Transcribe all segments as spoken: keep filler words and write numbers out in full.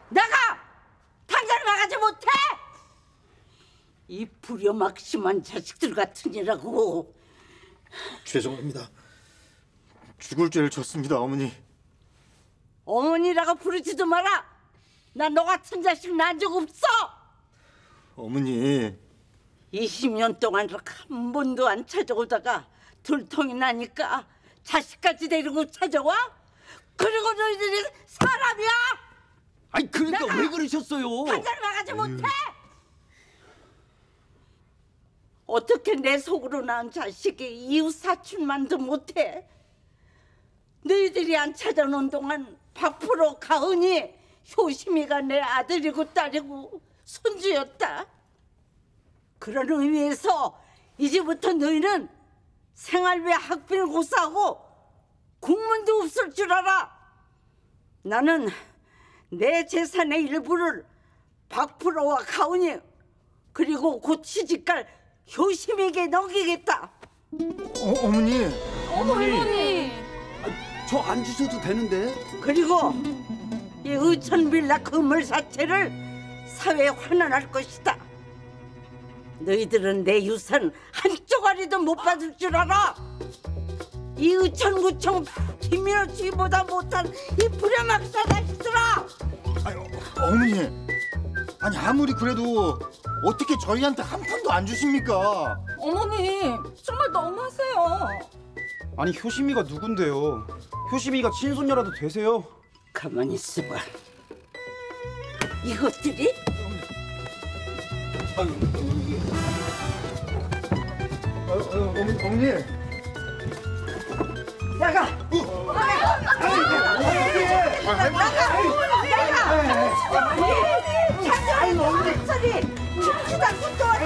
나가! 당장 나가지 못해! 이 불효막심한 자식들 같으니라고. 죄송합니다. 죽을 죄를 졌습니다, 어머니. 어머니라고 부르지도 마라. 난 너 같은 자식 난 적 없어. 어머니. 이십 년 동안 한 번도 안 찾아오다가 들통이 나니까 자식까지 데리고 찾아와? 그리고 너희들이 사람이야? 아니 그러니까 왜 그러셨어요? 당장 나가지 못해? 어떻게 내 속으로 낳은 자식이 이웃 사촌만도 못해? 너희들이 안 찾아오는 동안 박프로 가은이 효심이가 내 아들이고 딸이고 손주였다. 그런 의미에서 이제부터 너희는 생활비 학비를 고사하고 국문도 없을 줄 알아. 나는 내 재산의 일부를 박프로와 가은이 그리고 곧 시집갈 효심에게 넘기겠다. 어, 어머니. 어머니. 어머니. 저 안 주셔도 되는데. 그리고 이 의천빌라 건물 자체를 사회에 환원할 것이다. 너희들은 내 유산 한 쪼가리도 못 받을 줄 알아. 이 의천구청 김민호씨보다 못한 이 불효막사 자식들아. 아니, 어머니. 아니 아무리 그래도 어떻게 저희한테 한 푼도 안 주십니까? 어머니 정말 너무하세요. 아니 효심이가 누군데요? 효심이가 친손녀라도 되세요? 가만히 있어봐. 이것들이? 아유, 아유, 아유, 어머니, 어머니. 나가! 나가! 나가! 나가! 어머니! 죽지다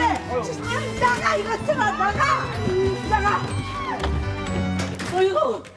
굿도하네! 나가 이것들아 나가! 나가! 어이구!